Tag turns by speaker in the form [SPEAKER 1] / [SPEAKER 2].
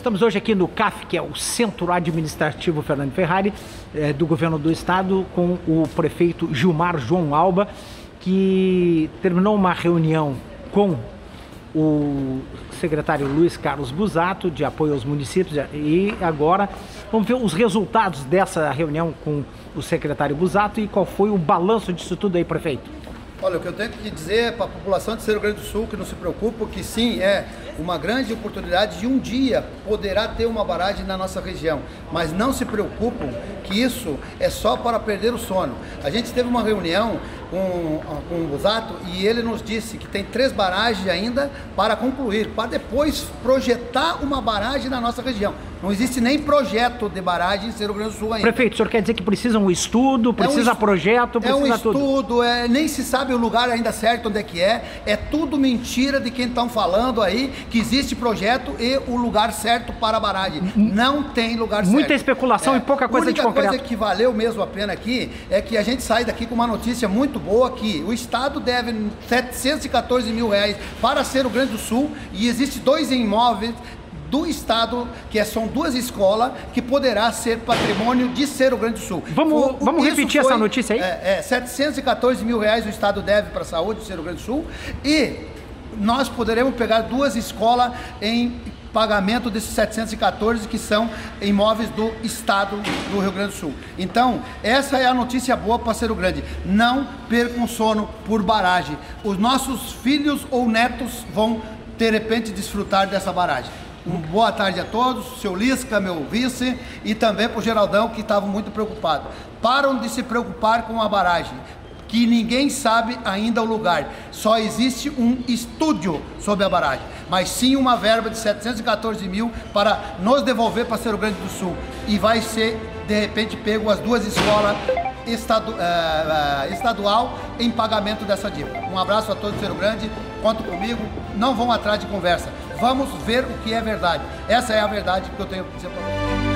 [SPEAKER 1] Estamos hoje aqui no CAF, que é o Centro Administrativo Fernando Ferrari, do Governo do Estado, com o prefeito Gilmar João Alba, que terminou uma reunião com o secretário Luiz Carlos Busato, de apoio aos municípios, e agora vamos ver os resultados dessa reunião com o secretário Busato e qual foi o balanço disso tudo aí, prefeito.
[SPEAKER 2] Olha, o que eu tenho que dizer para a população de Ser Grande do Sul, que não se preocupa, que sim, é uma grande oportunidade de um dia poderá ter uma barragem na nossa região, mas não se preocupem que isso é só para perder o sono. A gente teve uma reunião com o Busato e ele nos disse que tem 3 barragens ainda para concluir, para depois projetar uma barragem na nossa região. Não existe nem projeto de barragem em Ser Grande do Sul ainda.
[SPEAKER 1] Prefeito, o senhor quer dizer que precisa um estudo, precisa projeto, precisa tudo? É um
[SPEAKER 2] estudo, nem se sabe o lugar ainda certo onde é tudo mentira de quem estão falando aí, que existe projeto e o lugar certo para a barragem. Não tem lugar certo.
[SPEAKER 1] Muita especulação e pouca coisa de concreto.
[SPEAKER 2] A única coisa que valeu mesmo a pena aqui é que a gente sai daqui com uma notícia muito boa, que o Estado deve R$714 mil para Ser Grande do Sul e existe 2 imóveis do Estado, que são 2 escolas, que poderá ser patrimônio de Ser Grande do Sul.
[SPEAKER 1] Vamos repetir essa notícia aí?
[SPEAKER 2] R$714 mil o Estado deve para a saúde de Ser Grande do Sul e nós poderemos pegar 2 escolas em pagamento desses 714, que são imóveis do Estado do Rio Grande do Sul. Então, essa é a notícia boa para Ser Grande. Não percam sono por barragem. Os nossos filhos ou netos vão, de repente, desfrutar dessa barragem. Boa tarde a todos, seu Lisca, meu vice, e também para o Geraldão, que estava muito preocupado. Param de se preocupar com a barragem, que ninguém sabe ainda o lugar. Só existe um estúdio sobre a barragem, mas sim uma verba de 714 mil para nos devolver para Ser Grande do Sul. E vai ser, de repente, pego as 2 escolas estadual em pagamento dessa dívida. Um abraço a todos de Ser Grande, conta comigo, não vão atrás de conversa. Vamos ver o que é verdade. Essa é a verdade que eu tenho para dizer para vocês.